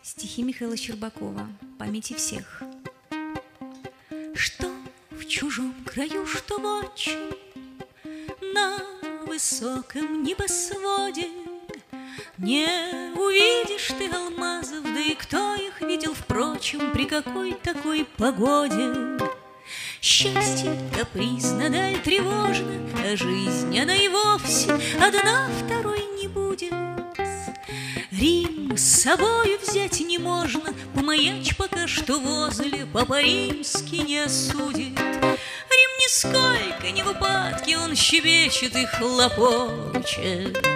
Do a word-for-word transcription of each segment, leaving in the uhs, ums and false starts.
Стихи Михаила Щербакова. Памяти всех. Что в чужом краю, что в отчим, на высоком небосводе не увидишь ты алмазов, да и кто их видел, впрочем, при какой такой погоде? Счастье капризно, даль тревожно, а жизнь, она и вовсе одна второй не будет. Рим с собою взять не можно, помаячь пока что возле, папа римский не осудит. Рим нисколько не в упадке, он щебечет и хлопочет.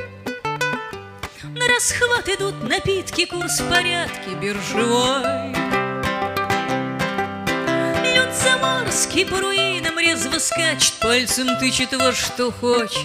На расхват идут напитки, курс в порядке биржевой. Люд заморский по руинам резво скачет, пальцем тычет во что хочет.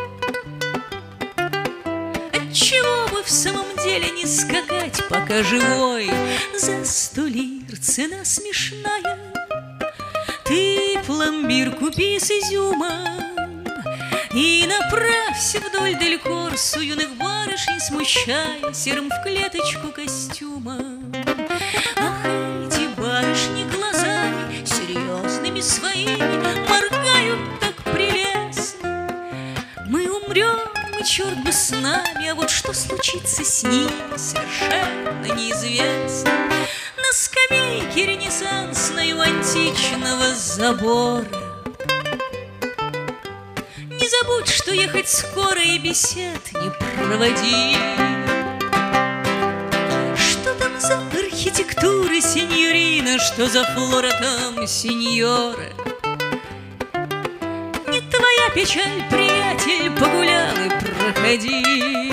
Отчего бы в самом деле не скакать, пока живой? За сто лир цена смешная. Ты пломбир купи с изюмом и направься вдоль дель Корсо, юных барышень смущая серым в клеточку костюмом. Ах, эти барышни глазами серьезными своими моргают так прелестно. Мы умрем, и черт бы с нами, а вот что случится с ними, совершенно неизвестно. На скамейке ренессансной у античного забора. Не забудь, что ехать скоро и бесед не проводи. Что там за архитектура, сеньорина, что за флора там, сеньора? Не твоя печаль, приятель, погулял и проходи.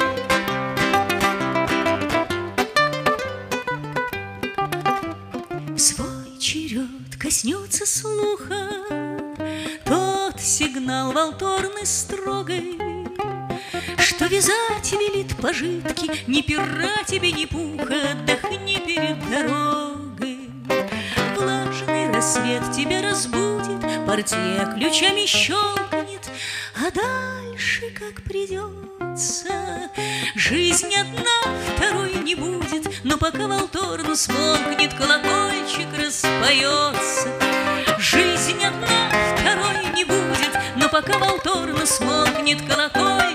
В свой черед коснется слуха тот сигнал волторный строгой, что вязать велит пожитки, ни пера тебе, ни пуха, отдохни перед дорогой. Влажный рассвет тебя разбудит, портье ключами щелкнет, а дальше как придется. Жизнь одна, второй не будет, но пока волторну смолкнет, колокольчик распоется. Жизнь одна, второй не будет, но пока волторну смолкнет, колокольчик